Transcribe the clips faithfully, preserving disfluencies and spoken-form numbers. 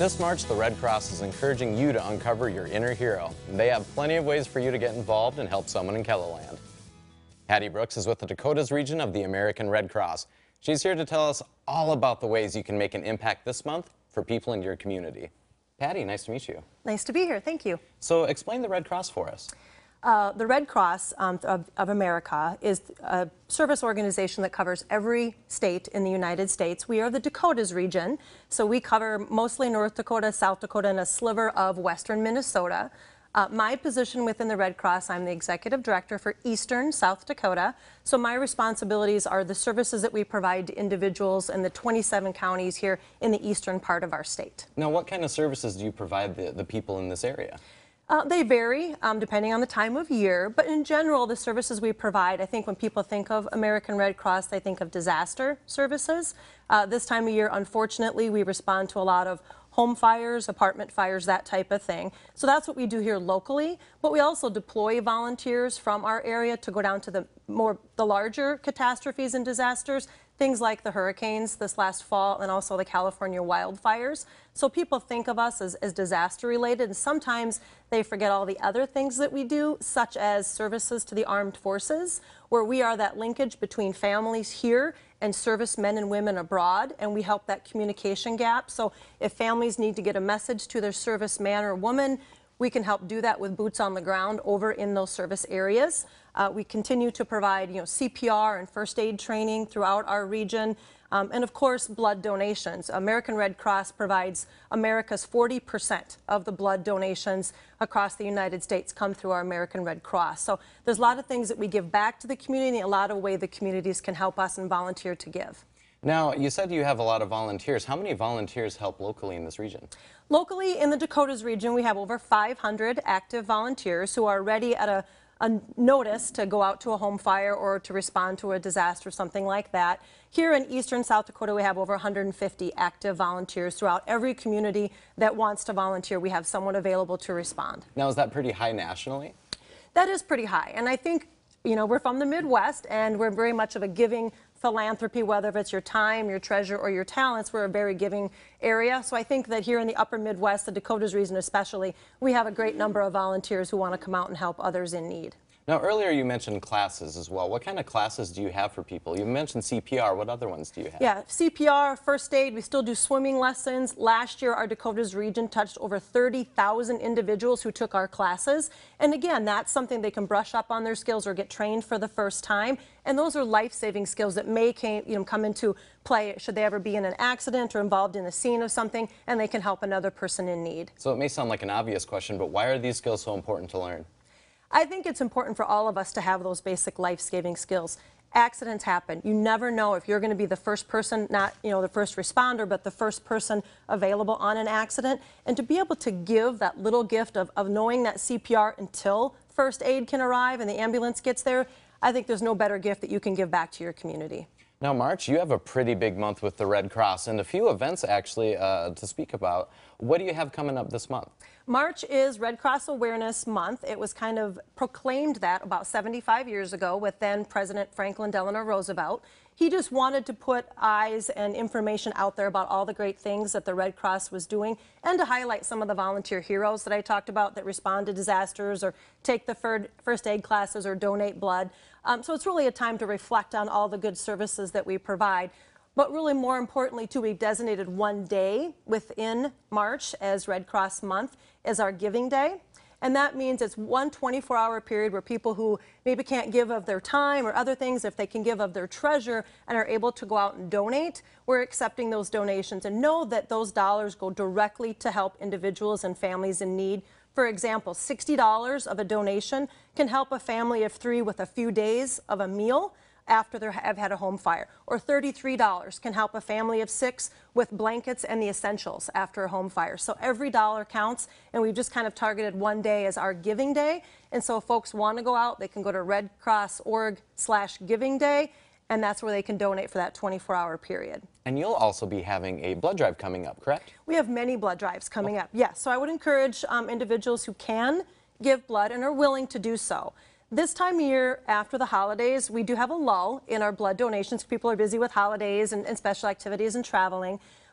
This March, the Red Cross is encouraging you to uncover your inner hero. They have plenty of ways for you to get involved and help someone in KELOLAND. Hattie Brooks is with the Dakotas region of the American Red Cross. She's here to tell us all about the ways you can make an impact this month for people in your community. Patty, nice to meet you. Nice to be here. Thank you. So explain the Red Cross for us. Uh, the Red Cross um, of, of America is a service organization that covers every state in the United States. We are the Dakotas region, so we cover mostly North Dakota, South Dakota, and a sliver of western Minnesota. Uh, my position within the Red Cross, I'm the executive director for Eastern South Dakota. So my responsibilities are the services that we provide to individuals in the twenty-seven counties here in the eastern part of our state. Now, what kind of services do you provide the, the people in this area? Uh, they vary um, depending on the time of year, but in general, the services we provide, I think when people think of American Red Cross, they think of disaster services. Uh, this time of year, unfortunately, we respond to a lot of home fires, apartment fires, that type of thing. So that's what we do here locally, but we also deploy volunteers from our area to go down to the more the larger catastrophes and disasters, things like the hurricanes this last fall and also the California wildfires. So people think of us as, as disaster related, and sometimes they forget all the other things that we do, such as services to the armed forces, where we are that linkage between families here and servicemen and women abroad, and we help that communication gap. So if families need to get a message to their serviceman or woman, we can help do that with boots on the ground over in those service areas. Uh, we continue to provide, you know, C P R and first aid training throughout our region. Um, and of course, blood donations. American Red Cross provides America's forty percent of the blood donations across the United States come through our American Red Cross. So there's a lot of things that we give back to the community, a lot of ways the communities can help us and volunteer to give. Now, you said you have a lot of volunteers. How many volunteers help locally in this region? Locally in the Dakotas region, we have over five hundred active volunteers who are ready at a a notice to go out to a home fire or to respond to a disaster, something like that. Here in eastern South Dakota, we have over one hundred fifty active volunteers throughout every community that wants to volunteer. We have someone available to respond. Now, is that pretty high nationally? That is pretty high, and I think, you know, we're from the Midwest, and we're very much of a giving philanthropy, whether if it's your time, your treasure, or your talents. We're a very giving area. So I think that here in the upper Midwest, the Dakotas region especially, we have a great number of volunteers who want to come out and help others in need. Now, earlier you mentioned classes as well. What kind of classes do you have for people? You mentioned C P R. What other ones do you have? Yeah, C P R, first aid. We still do swimming lessons. Last year, our Dakotas region touched over thirty thousand individuals who took our classes. And again, that's something they can brush up on their skills or get trained for the first time. And those are life-saving skills that may came, you know, come into play should they ever be in an accident or involved in the scene of something, and they can help another person in need. So it may sound like an obvious question, but why are these skills so important to learn? I think it's important for all of us to have those basic life-saving skills. Accidents happen. You never know if you're going to be the first person, not, you know, the first responder, but the first person available on an accident. And to be able to give that little gift of, of knowing that C P R until first aid can arrive and the ambulance gets there, I think there's no better gift that you can give back to your community. Now, March, you have a pretty big month with the Red Cross and a few events actually uh, to speak about. What do you have coming up this month? March is Red Cross Awareness Month. It was kind of proclaimed that about seventy-five years ago with then President Franklin Delano Roosevelt. He just wanted to put eyes and information out there about all the great things that the Red Cross was doing and to highlight some of the volunteer heroes that I talked about that respond to disasters or take the first aid classes or donate blood. Um, so it's really a time to reflect on all the good services that we provide. But really more importantly, too, we've designated one day within March as Red Cross Month as our Giving Day. And that means it's one twenty-four hour period where people who maybe can't give of their time or other things, if they can give of their treasure and are able to go out and donate, we're accepting those donations and know that those dollars go directly to help individuals and families in need. For example, sixty dollars of a donation can help a family of three with a few days of a meal after they have had a home fire, or thirty-three dollars can help a family of six with blankets and the essentials after a home fire. So every dollar counts, and we've just kind of targeted one day as our Giving Day. And so if folks want to go out, they can go to red cross dot org slash giving day, and that's where they can donate for that twenty-four hour period. And you'll also be having a blood drive coming up, correct? We have many blood drives coming up, yes. So I would encourage um, individuals who can give blood and are willing to do so. This time of year, after the holidays, we do have a lull in our blood donations. People are busy with holidays and, and special activities and traveling.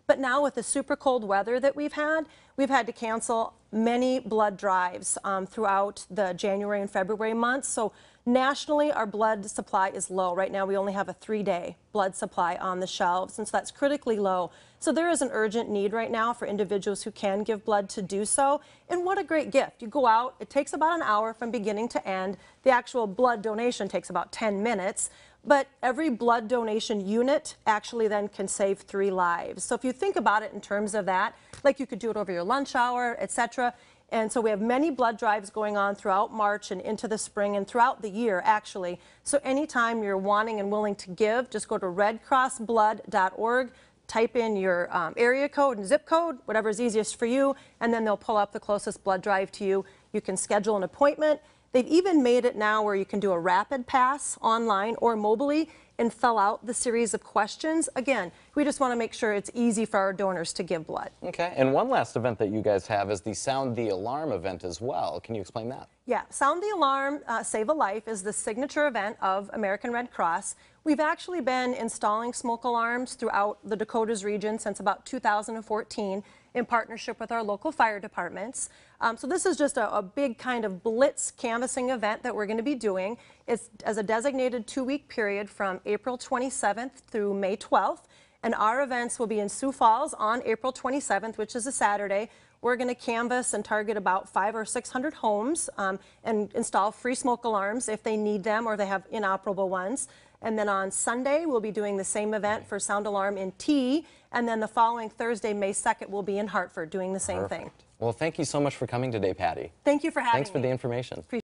But now with the super cold weather that we've had, we've had to cancel many blood drives um, throughout the January and February months. So nationally, our blood supply is low. Right now, we only have a three-day blood supply on the shelves, and so that's critically low. So there is an urgent need right now for individuals who can give blood to do so. And what a great gift. You go out, it takes about an hour from beginning to end. The actual blood donation takes about ten minutes. But every blood donation unit actually then can save three lives. So if you think about it in terms of that, like you could do it over your lunch hour, et cetera. And so we have many blood drives going on throughout March and into the spring and throughout the year, actually. So anytime you're wanting and willing to give, just go to red cross blood dot org, type in your um, area code and zip code, whatever is easiest for you, and then they'll pull up the closest blood drive to you. You can schedule an appointment. They've even made it now where you can do a rapid pass online or mobily and fill out the series of questions. Again, we just want to make sure it's easy for our donors to give blood. Okay, and one last event that you guys have is the Sound the Alarm event as well. Can you explain that? Yeah, Sound the Alarm, uh, Save a Life is the signature event of American Red Cross. We've actually been installing smoke alarms throughout the Dakotas region since about two thousand fourteen in partnership with our local fire departments. Um, so this is just a, a big kind of blitz canvassing event that we're going to be doing. It's as a designated two-week period from April twenty-seventh through May twelfth. And our events will be in Sioux Falls on April twenty-seventh, which is a Saturday. We're going to canvass and target about five or six hundred homes um, and install free smoke alarms if they need them or they have inoperable ones. And then on Sunday, we'll be doing the same event for Sound Alarm in T. And then the following Thursday, May second, we'll be in Hartford doing the same Perfect. thing. Well, thank you so much for coming today, Patty. Thank you for having me. Thanks for the information.